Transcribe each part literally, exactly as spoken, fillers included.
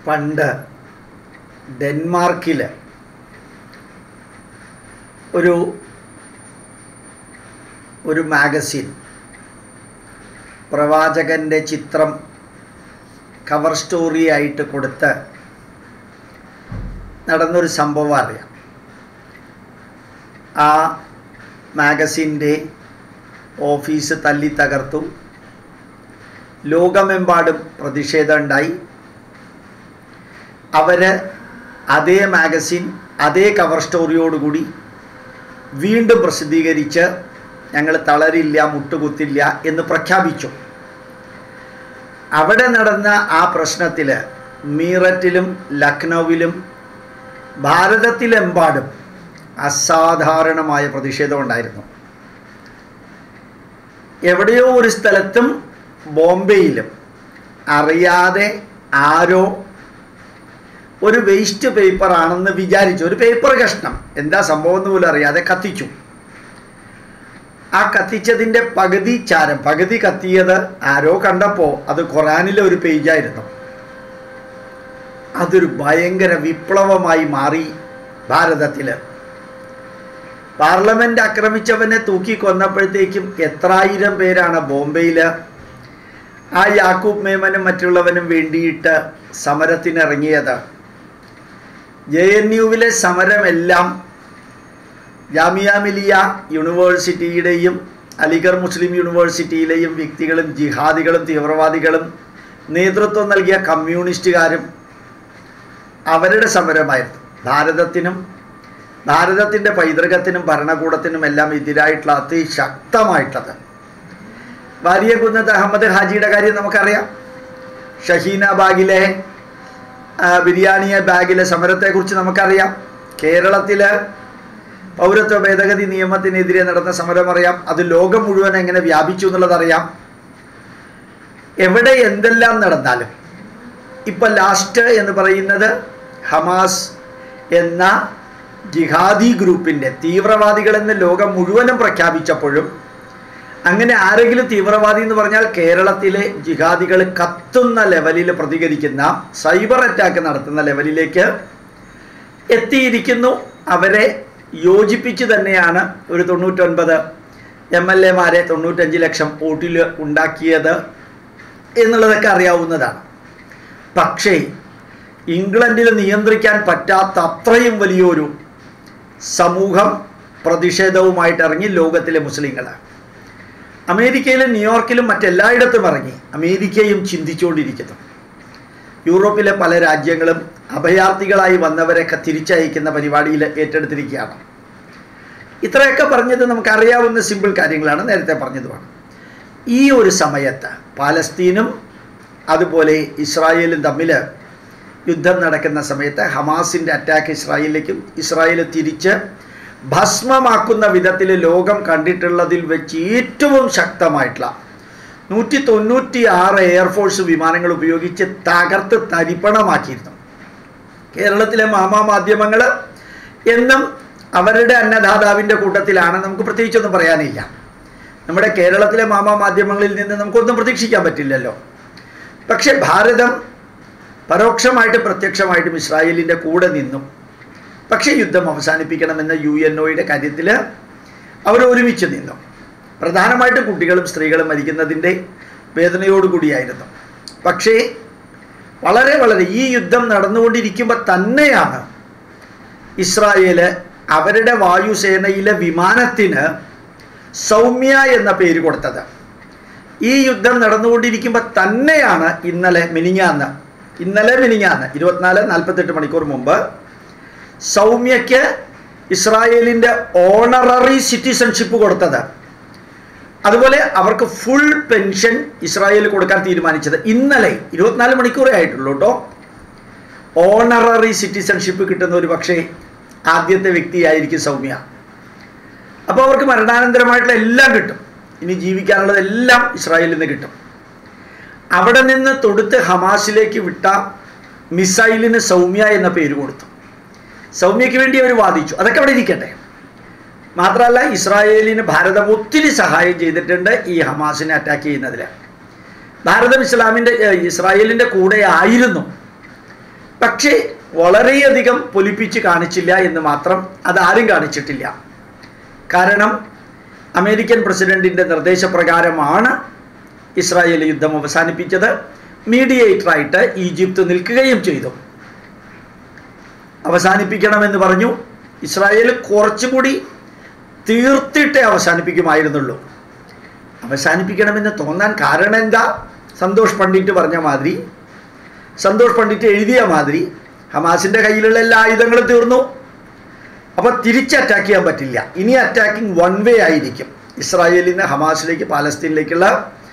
പണ്ട് ഡെൻമാർക്കിൽ ഒരു ഒരു മാഗസിൻ പ്രവാചകൻ്റെ ചിത്രം കവർ സ്റ്റോറി ആയിട്ട് കൊടുത്ത് നടന്നൊരു സംഭവം അറിയാം. ആ മാഗസിൻ്റെ ഓഫീസ് തല്ലി തകർത്തു. ലോകമെമ്പാടും പ്രതിഷേധം ഉണ്ടായി. അവർ അതേ മാഗസിൻ അതേ കവർ സ്റ്റോറിയോടുകൂടി വീണ്ടും പ്രസിദ്ധീകരിച്ച് ഞങ്ങൾ തളരില്ല, മുട്ടുകുത്തില്ല എന്ന് പ്രഖ്യാപിച്ചു. അവിടെ നടന്ന ആ പ്രശ്നത്തിൽ മീററ്റിലും ലക്നൌവിലും ഭാരതത്തിലെമ്പാടും അസാധാരണമായ പ്രതിഷേധം ഉണ്ടായിരുന്നു. എവിടെയോ ഒരു സ്ഥലത്തും ബോംബെയിലും അറിയാതെ ആരോ ഒരു വേസ്റ്റ് പേപ്പറാണെന്ന് വിചാരിച്ചു, ഒരു പേപ്പർ കഷ്ണം, എന്താ സംഭവം എന്ന് പോലും അറിയാതെ കത്തിച്ചു. ആ കത്തിച്ചതിൻ്റെ പകുതി ചാരം, പകുതി കത്തിയത് ആരോ കണ്ടപ്പോൾ അത് ഖുറാനിലെ ഒരു പേജായിരുന്നു. അതൊരു ഭയങ്കര വിപ്ലവമായി മാറി ഭാരതത്തിൽ. പാർലമെൻറ്റ് ആക്രമിച്ചവനെ തൂക്കിക്കൊന്നപ്പോഴത്തേക്കും എത്രായിരം പേരാണ് ബോംബെയിൽ ആ യാക്കൂബ് മേമനും മറ്റുള്ളവനും വേണ്ടിയിട്ട് സമരത്തിനിറങ്ങിയത്. ജെ എൻ യുവിലെ സമരമെല്ലാം ജാമിയ മിലിയ യൂണിവേഴ്സിറ്റിയുടെയും അലിഗർ മുസ്ലിം യൂണിവേഴ്സിറ്റിയിലെയും വ്യക്തികളും ജിഹാദികളും തീവ്രവാദികളും നേതൃത്വം നൽകിയ കമ്മ്യൂണിസ്റ്റുകാരും അവരുടെ സമരമായിരുന്നു. ഭാരതത്തിനും ഭാരതത്തിൻ്റെ പൈതൃകത്തിനും ഭരണകൂടത്തിനും എല്ലാം എതിരായിട്ടുള്ള അതിശക്തമായിട്ടുള്ളത്. വാരിയകുന്നത്ത് അഹമ്മദ് ഹാജിയുടെ കാര്യം നമുക്കറിയാം. ഷഹീന ബാഗിലെ ബിരിയാണിയ ബാഗിലെ സമരത്തെക്കുറിച്ച് നമുക്കറിയാം. കേരളത്തിൽ പൗരത്വ ഭേദഗതി നിയമത്തിനെതിരെ നടന്ന സമരം അറിയാം. അത് ലോകം മുഴുവൻ എങ്ങനെ വ്യാപിച്ചു എന്നുള്ളതറിയാം. എവിടെ എന്തെല്ലാം നടന്നാലും ഇപ്പം ലാസ്റ്റ് എന്ന് പറയുന്നത് ഹമാസ് എന്ന ജിഹാദി ഗ്രൂപ്പിൻ്റെ തീവ്രവാദികളെന്ന് ലോകം മുഴുവനും പ്രഖ്യാപിച്ചപ്പോഴും അങ്ങനെ ആരെങ്കിലും തീവ്രവാദി എന്ന് പറഞ്ഞാൽ കേരളത്തിലെ ജിഹാദികൾ കത്തുന്ന ലെവലിൽ പ്രതികരിക്കുന്ന, സൈബർ അറ്റാക്ക് നടത്തുന്ന ലെവലിലേക്ക് എത്തിയിരിക്കുന്നു. അവരെ യോജിപ്പിച്ച് തന്നെയാണ് ഒരു തൊണ്ണൂറ്റൊൻപത് എം എൽ എമാരെ തൊണ്ണൂറ്റഞ്ച് ലക്ഷം വോട്ടിൽ ഉണ്ടാക്കിയത് എന്നുള്ളതൊക്കെ അറിയാവുന്നതാണ്. പക്ഷേ ഇംഗ്ലണ്ടിൽ നിയന്ത്രിക്കാൻ പറ്റാത്ത അത്രയും വലിയൊരു സമൂഹം പ്രതിഷേധവുമായിട്ട് ഇറങ്ങി ലോകത്തിലെ മുസ്ലിങ്ങൾ. അമേരിക്കയിലും ന്യൂയോർക്കിലും മറ്റെല്ലായിടത്തും ഇറങ്ങി. അമേരിക്കയും ചിന്തിച്ചുകൊണ്ടിരിക്കുന്നു. യൂറോപ്പിലെ പല രാജ്യങ്ങളും അഭയാർത്ഥികളായി വന്നവരൊക്കെ തിരിച്ചയക്കുന്ന പരിപാടിയിൽ ഏറ്റെടുത്തിരിക്കുകയാണ്. ഇത്രയൊക്കെ പറഞ്ഞത് നമുക്കറിയാവുന്ന സിമ്പിൾ കാര്യങ്ങളാണ്, നേരത്തെ പറഞ്ഞതുമാണ്. ഈ ഒരു സമയത്ത് പാലസ്തീനും അതുപോലെ ഇസ്രായേലും തമ്മിൽ യുദ്ധം നടക്കുന്ന സമയത്ത് ഹമാസിൻ്റെ അറ്റാക്ക് ഇസ്രായേലിലേക്കും ഇസ്രായേൽ തിരിച്ച് ഭസ്മമാക്കുന്ന വിധത്തിൽ ലോകം കണ്ടിട്ടുള്ളതിൽ വെച്ച് ഏറ്റവും ശക്തമായിട്ടുള്ള നൂറ്റി തൊണ്ണൂറ്റി ആറ് എയർഫോഴ്സ് വിമാനങ്ങൾ ഉപയോഗിച്ച് തകർത്ത് തരിപ്പണമാക്കിയിരുന്നു. കേരളത്തിലെ മാമാ മാധ്യമങ്ങൾ എന്നും അവരുടെ അന്നദാതാവിൻ്റെ കൂട്ടത്തിലാണ്. നമുക്ക് പ്രത്യേകിച്ചൊന്നും പറയാനില്ല. നമ്മുടെ കേരളത്തിലെ മാമാ മാധ്യമങ്ങളിൽ നിന്ന് നമുക്കൊന്നും പ്രതീക്ഷിക്കാൻ പറ്റില്ലല്ലോ. പക്ഷേ ഭാരതം പരോക്ഷമായിട്ടും പ്രത്യക്ഷമായിട്ടും ഇസ്രായേലിൻ്റെ കൂടെ നിന്നു. പക്ഷേ യുദ്ധം അവസാനിപ്പിക്കണമെന്ന യു എൻ ഒയുടെ കാര്യത്തിൽ അവർ ഒരുമിച്ച് നിന്നു. പ്രധാനമായിട്ടും കുട്ടികളും സ്ത്രീകളും മരിക്കുന്നതിൻ്റെ വേദനയോടുകൂടിയായിരുന്നു. പക്ഷേ വളരെ വളരെ ഈ യുദ്ധം നടന്നുകൊണ്ടിരിക്കുമ്പോൾ തന്നെയാണ് ഇസ്രായേൽ അവരുടെ വായുസേനയിലെ വിമാനത്തിന് സൗമ്യ എന്ന പേര് കൊടുത്തത്. ഈ യുദ്ധം നടന്നുകൊണ്ടിരിക്കുമ്പോൾ തന്നെയാണ് ഇന്നലെ മിനിഞ്ഞാന്ന് ഇന്നലെ മിനിഞ്ഞാന്ന് ഇരുപത്തിനാല് നാൽപ്പത്തെട്ട് മണിക്കൂർ മുമ്പ് സൗമ്യയ്ക്ക് ഇസ്രായേലിൻ്റെ ഓണററി സിറ്റിസൺഷിപ്പ് കൊടുത്തത്. അതുപോലെ അവർക്ക് ഫുൾ പെൻഷൻ ഇസ്രായേൽ കൊടുക്കാൻ തീരുമാനിച്ചത് ഇന്നലെ ഇരുപത്തിനാല് മണിക്കൂറേ ആയിട്ടുള്ളൂ കേട്ടോ. ഓണററി സിറ്റിസൺഷിപ്പ് കിട്ടുന്ന ഒരു പക്ഷേ ആദ്യത്തെ വ്യക്തിയായിരിക്കും സൗമ്യ. അപ്പോൾ അവർക്ക് മരണാനന്തരമായിട്ടുള്ള എല്ലാം കിട്ടും. ഇനി ജീവിക്കാനുള്ളതെല്ലാം ഇസ്രായേലിൽ നിന്ന് കിട്ടും. അവിടെ നിന്ന് തൊടുത്ത് ഹമാസിലേക്ക് വിട്ട മിസൈലിന് സൗമ്യ എന്ന പേര് കൊടുത്തു. സൗമ്യയ്ക്ക് വേണ്ടി അവർ വാദിച്ചു. അതൊക്കെ അവിടെ ഇരിക്കട്ടെ. മാത്രമല്ല ഇസ്രായേലിന് ഭാരതം ഒത്തിരി സഹായം ചെയ്തിട്ടുണ്ട് ഈ ഹമാസിനെ അറ്റാക്ക് ചെയ്യുന്നതിൽ. ഭാരതം ഇസ്ലാമിൻ്റെ ഇസ്രായേലിൻ്റെ കൂടെ ആയിരുന്നു. പക്ഷേ വളരെയധികം പൊലിപ്പിച്ച് കാണിച്ചില്ല എന്ന് മാത്രം, അതാരും കാണിച്ചിട്ടില്ല. കാരണം അമേരിക്കൻ പ്രസിഡന്റിൻ്റെ നിർദ്ദേശപ്രകാരമാണ് ഇസ്രായേൽ യുദ്ധം അവസാനിപ്പിച്ചത്. മീഡിയേറ്ററായിട്ട് ഈജിപ്ത് നിൽക്കുകയും ചെയ്തു. അവസാനിപ്പിക്കണമെന്ന് പറഞ്ഞു. ഇസ്രായേൽ കുറച്ചുകൂടി തീർത്തിട്ടേ അവസാനിപ്പിക്കുമായിരുന്നുള്ളൂ. അവസാനിപ്പിക്കണമെന്ന് തോന്നാൻ കാരണം എന്താ? സന്തോഷ് പണ്ഡിറ്റ് പറഞ്ഞ മാതിരി, സന്തോഷ് പണ്ഡിറ്റ് എഴുതിയ മാതിരി ഹമാസിൻ്റെ കയ്യിലുള്ള എല്ലാ ആയുധങ്ങളും തീർന്നു. അപ്പോൾ തിരിച്ച് അറ്റാക്ക് ചെയ്യാൻ പറ്റില്ല. ഇനി അറ്റാക്കിംഗ് വൺ വേ ആയിരിക്കും. ഇസ്രായേലിൽ നിന്ന് ഹമാസിലേക്ക് പാലസ്തീനിലേക്കുള്ള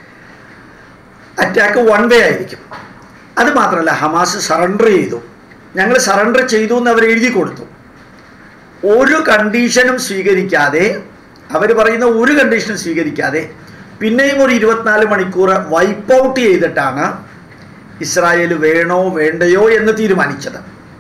അറ്റാക്ക് വൺ വേ ആയിരിക്കും. അത് മാത്രമല്ല, ഹമാസ് സറണ്ടർ ചെയ്തു. ഞങ്ങൾ സറണ്ടർ ചെയ്തു എന്ന് അവർ എഴുതി കൊടുത്തു. ഒരു കണ്ടീഷനും സ്വീകരിക്കാതെ, അവർ പറയുന്ന ഒരു കണ്ടീഷനും സ്വീകരിക്കാതെ പിന്നെയും ഒരു ഇരുപത്തിനാല് മണിക്കൂർ വൈപ്പ് ഔട്ട് ചെയ്തിട്ടാണ് ഇസ്രായേൽ വേണോ വേണ്ടയോ എന്ന് തീരുമാനിച്ചത്.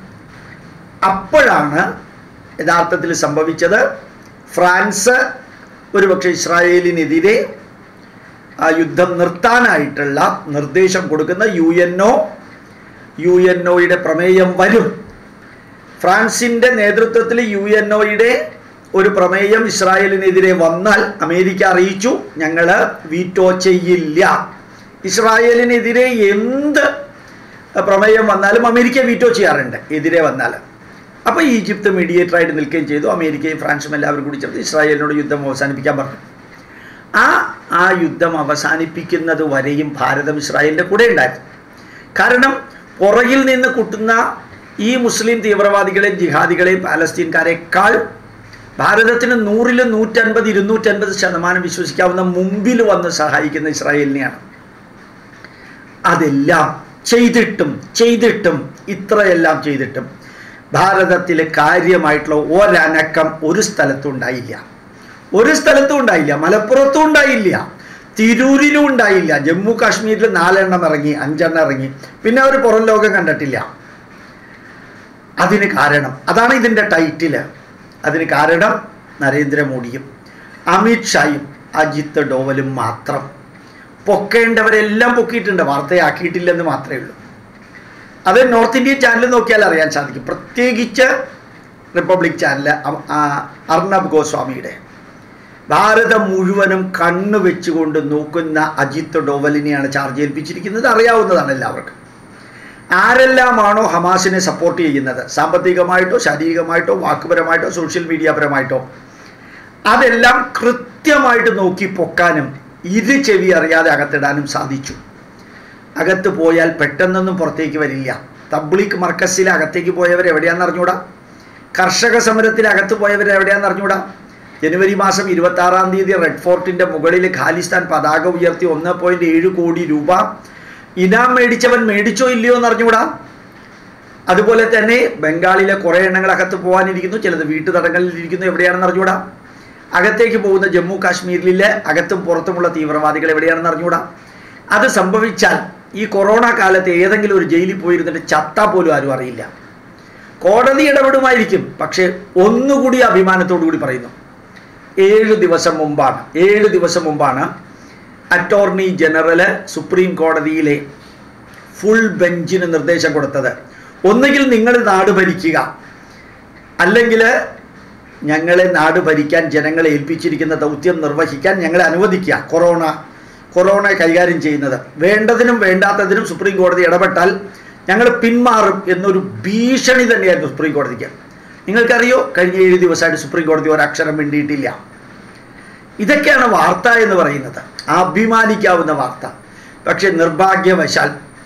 അപ്പോഴാണ് യഥാർത്ഥത്തിൽ സംഭവിച്ചത്. ഫ്രാൻസ് ഒരുപക്ഷെ ഇസ്രായേലിനെതിരെ ആ യുദ്ധം നിർത്താനായിട്ടുള്ള നിർദ്ദേശം കൊടുക്കുന്ന U N O U N ഒയുടെ പ്രമേയം വരും. ഫ്രാൻസിൻ്റെ നേതൃത്വത്തിൽ യു എൻ ഒയുടെ ഒരു പ്രമേയം ഇസ്രായേലിനെതിരെ വന്നാൽ അമേരിക്ക അറിയിച്ചു, ഞങ്ങൾ വീറ്റോ ചെയ്യില്ല. ഇസ്രായേലിനെതിരെ എന്ത് പ്രമേയം വന്നാലും അമേരിക്ക വീറ്റോ ചെയ്യാറുണ്ട് എതിരെ വന്നാൽ. അപ്പോൾ ഈജിപ്ത് മീഡിയേറ്ററായിട്ട് നിൽക്കുകയും ചെയ്തു. അമേരിക്കയും ഫ്രാൻസും എല്ലാവരും കൂടി ചേർത്ത് ഇസ്രായേലിനോട് യുദ്ധം അവസാനിപ്പിക്കാൻ പറഞ്ഞു. ആ ആ യുദ്ധം അവസാനിപ്പിക്കുന്നത് വരെയും ഭാരതം ഇസ്രായേലിൻ്റെ കൂടെ ഉണ്ടായിരുന്നു. കാരണം പുറകിൽ നിന്ന് കുട്ടുന്ന ഈ മുസ്ലിം തീവ്രവാദികളെയും ജിഹാദികളെയും പാലസ്തീൻകാരെക്കാൾ ഭാരതത്തിന് നൂറിൽ നൂറ്റൻപത് ഇരുന്നൂറ്റൻപത് ശതമാനം വിശ്വസിക്കാവുന്ന മുമ്പിൽ വന്ന് സഹായിക്കുന്ന ഇസ്രായേലിനെയാണ്. അതെല്ലാം ചെയ്തിട്ടും ചെയ്തിട്ടും ഇത്രയെല്ലാം ചെയ്തിട്ടും ഭാരതത്തിൽ കാര്യമായിട്ടുള്ള ഒരനക്കം ഒരു സ്ഥലത്തും ഉണ്ടായില്ല. ഒരു സ്ഥലത്തും ഉണ്ടായില്ല. മലപ്പുറത്തും ഉണ്ടായില്ല, തിരൂരിലും ഉണ്ടായില്ല. ജമ്മു കാശ്മീരിൽ നാലെണ്ണം ഇറങ്ങി, അഞ്ചെണ്ണം ഇറങ്ങി, പിന്നെ അവർ പുറം ലോകം കണ്ടിട്ടില്ല. അതിന് കാരണം അതാണ് ഇതിൻ്റെ ടൈറ്റില്. അതിന് കാരണം നരേന്ദ്രമോദിയും അമിത്ഷായും അജിത് ഡോവലും മാത്രം. പൊക്കേണ്ടവരെല്ലാം പൊക്കിയിട്ടുണ്ട്, വാർത്തയാക്കിയിട്ടില്ലെന്ന് മാത്രമേ ഉള്ളൂ. അത് നോർത്ത് ഇന്ത്യൻ ചാനൽ നോക്കിയാൽ അറിയാൻ സാധിക്കും. പ്രത്യേകിച്ച് റിപ്പബ്ലിക് ചാനൽ അർണബ് ഗോസ്വാമിയുടെ ഭാരതം മുഴുവനും കണ്ണു വെച്ചുകൊണ്ട് നോക്കുന്ന അജിത് ഡോവലിനെയാണ് ചാർജ് ഏൽപ്പിച്ചിരിക്കുന്നത്. അറിയാവുന്നതാണ് എല്ലാവർക്കും. ആരെല്ലാമാണോ ഹമാസിനെ സപ്പോർട്ട് ചെയ്യുന്നത്, സാമ്പത്തികമായിട്ടോ ശാരീരികമായിട്ടോ വാക്കുപരമായിട്ടോ സോഷ്യൽ മീഡിയ പരമായിട്ടോ, അതെല്ലാം കൃത്യമായിട്ട് നോക്കി പൊക്കാനും ഇത് ചെവി അറിയാതെ അകത്തിടാനും സാധിച്ചു. അകത്ത് പോയാൽ പെട്ടെന്നൊന്നും പുറത്തേക്ക് വരില്ല. തബ്ലീഗ് മർക്കസിൽ അകത്തേക്ക് പോയവർ എവിടെയാണെന്ന് അറിഞ്ഞൂടാ. കർഷക സമരത്തിൽ അകത്ത് പോയവർ എവിടെയാണെന്ന് അറിഞ്ഞൂടാ. ജനുവരി മാസം ഇരുപത്തി ആറാം തീയതി റെഡ് ഫോർട്ടിൻ്റെ മുകളിൽ ഖാലിസ്ഥാൻ പതാക ഉയർത്തി ഒന്ന് പോയിൻറ്റ് ഏഴ് കോടി രൂപ ഇനാം മേടിച്ചവൻ മേടിച്ചോ ഇല്ലയോ എന്ന് അറിഞ്ഞുകൂടാ. അതുപോലെ തന്നെ ബംഗാളിലെ കുറേ എണ്ണങ്ങൾ അകത്ത് പോകാനിരിക്കുന്നു, ചിലത് വീട്ടുതടങ്കലിലിരിക്കുന്നു, എവിടെയാണെന്ന് അറിഞ്ഞുകൂടാ. അകത്തേക്ക് പോകുന്ന ജമ്മു കാശ്മീരിലെ അകത്തും പുറത്തുമുള്ള തീവ്രവാദികൾ എവിടെയാണെന്ന് അറിഞ്ഞുകൂടാ. അത് സംഭവിച്ചാൽ ഈ കൊറോണ കാലത്ത് ഏതെങ്കിലും ഒരു ജയിലിൽ പോയിരുന്നിട്ട് ചത്താൽ പോലും ആരും അറിയില്ല. കോടതി ഇടപെടുമായിരിക്കും. പക്ഷേ ഒന്നുകൂടി അഭിമാനത്തോടു കൂടി പറയുന്നു, ഏഴ് ദിവസം മുമ്പാണ് ഏഴ് ദിവസം മുമ്പാണ് അറ്റോർണി ജനറൽ സുപ്രീം കോടതിയിലെ ഫുൾ ബെഞ്ചിന് നിർദ്ദേശം കൊടുത്തത്. ഒന്നുകിൽ നിങ്ങൾ നാട് ഭരിക്കുക, അല്ലെങ്കിൽ ഞങ്ങളെ നാട് ഭരിക്കാൻ ജനങ്ങളെ ഏൽപ്പിച്ചിരിക്കുന്ന ദൗത്യം നിർവഹിക്കാൻ ഞങ്ങളെ അനുവദിക്കുക. കൊറോണ കൊറോണ കൈകാര്യം ചെയ്യുന്നത് വേണ്ടതിനും വേണ്ടാത്തതിനും സുപ്രീം കോടതി ഇടപെട്ടാൽ ഞങ്ങൾ പിന്മാറും എന്നൊരു ഭീഷണി തന്നെയായിരുന്നു സുപ്രീം കോടതിക്ക്. നിങ്ങൾക്കറിയോ, കഴിഞ്ഞ ഏഴ് ദിവസമായിട്ട് സുപ്രീം കോടതി ഒരക്ഷരം മിണ്ടിയിട്ടില്ല. ഇതൊക്കെയാണ് വാർത്ത എന്ന് പറയുന്നത്, അഭിമാനിക്കാവുന്ന വാർത്ത. പക്ഷെ നിർഭാഗ്യവശാൽ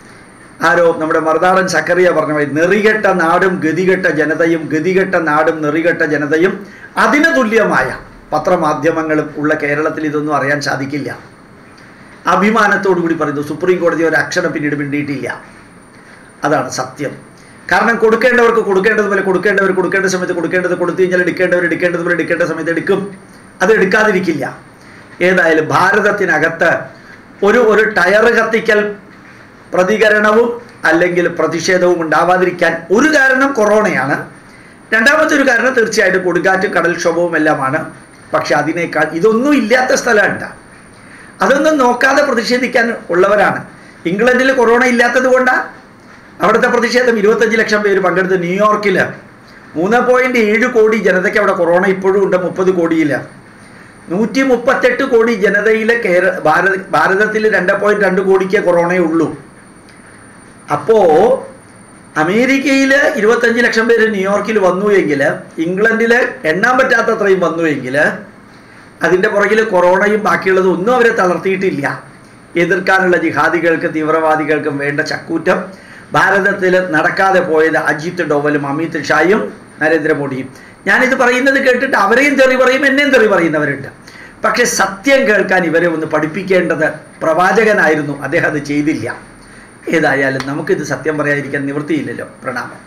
ആരോ നമ്മുടെ മറുനാടൻ സക്കറിയ പറഞ്ഞ പോലെ നെറികെട്ട നാടും ഗതികെട്ട ജനതയും ഗതികെട്ട നാടും നെറികെട്ട ജനതയും അതിന് തുല്യമായ പത്രമാധ്യമങ്ങളും ഉള്ള കേരളത്തിൽ ഇതൊന്നും അറിയാൻ സാധിക്കില്ല. അഭിമാനത്തോടു കൂടി പറയുന്നു, സുപ്രീം കോടതി ഒരു അക്ഷരം പിന്നീട് മിണ്ടിയിട്ടില്ല. അതാണ് സത്യം. കാരണം കൊടുക്കേണ്ടവർക്ക് കൊടുക്കേണ്ടതുപോലെ കൊടുക്കേണ്ടവർ കൊടുക്കേണ്ട സമയത്ത് കൊടുക്കേണ്ടത് കൊടുത്തു കഴിഞ്ഞാൽ എടുക്കേണ്ടവർ എടുക്കേണ്ടതുപോലെ എടുക്കേണ്ട സമയത്ത് എടുക്കും. അത് എടുക്കാതിരിക്കില്ല. ഏതായാലും ഭാരതത്തിനകത്ത് ഒരു ഒരു ടയർ കത്തിക്കൽ പ്രതികരണവും അല്ലെങ്കിൽ പ്രതിഷേധവും ഉണ്ടാവാതിരിക്കാൻ ഒരു കാരണം കൊറോണയാണ്. രണ്ടാമത്തെ ഒരു കാരണം തീർച്ചയായിട്ടും കൊടുങ്കാറ്റും കടൽക്ഷോഭവും എല്ലാമാണ്. പക്ഷെ അതിനേക്കാൾ ഇതൊന്നും ഇല്ലാത്ത സ്ഥലമുണ്ട്. അതൊന്നും നോക്കാതെ പ്രതിഷേധിക്കാൻ ഉള്ളവരാണ്. ഇംഗ്ലണ്ടിൽ കൊറോണ ഇല്ലാത്തത് കൊണ്ടാണ്, അവിടുത്തെ പ്രതിഷേധം ഇരുപത്തഞ്ച് ലക്ഷം പേര് പങ്കെടുത്ത് ന്യൂയോർക്കിൽ മൂന്ന് പോയിൻറ്റ് ഏഴ് കോടി ജനതയ്ക്ക് അവിടെ കൊറോണ ഇപ്പോഴും ഉണ്ട്. മുപ്പത് കോടിയിൽ നൂറ്റി മുപ്പത്തെട്ട് കോടി ജനതയിൽ കേര ഭാരത ഭാരതത്തിൽ രണ്ട് പോയിൻറ്റ് രണ്ട് കോടിക്ക് കൊറോണയേ ഉള്ളൂ. അപ്പോൾ അമേരിക്കയിൽ ഇരുപത്തഞ്ച് ലക്ഷം പേര് ന്യൂയോർക്കിൽ വന്നു എങ്കിൽ, ഇംഗ്ലണ്ടിൽ എണ്ണാൻ പറ്റാത്തത്രയും വന്നു എങ്കിൽ, അതിൻ്റെ പുറകിൽ കൊറോണയും ബാക്കിയുള്ളതും ഒന്നും അവരെ തളർത്തിയിട്ടില്ല. എതിർക്കാനുള്ള ജിഹാദികൾക്ക് തീവ്രവാദികൾക്കും വേണ്ട ചക്കൂറ്റം ഭാരതത്തിൽ നടക്കാതെ പോയത് അജിത് ഡോവലും അമിത് ഷായും നരേന്ദ്രമോദിയും. ഞാനിത് പറയുന്നത് കേട്ടിട്ട് അവരെയും തെറി പറയും, എന്നെയും തെറി പറയുന്നവരുണ്ട്. പക്ഷെ സത്യം കേൾക്കാൻ ഇവരെ ഒന്ന് പഠിപ്പിക്കേണ്ടത് പ്രവാചകനായിരുന്നു. അദ്ദേഹം അത് ചെയ്തില്ല. ഏതായാലും നമുക്കിത് സത്യം പറയാതിരിക്കാൻ നിവൃത്തിയില്ലല്ലോ. പ്രണാമം.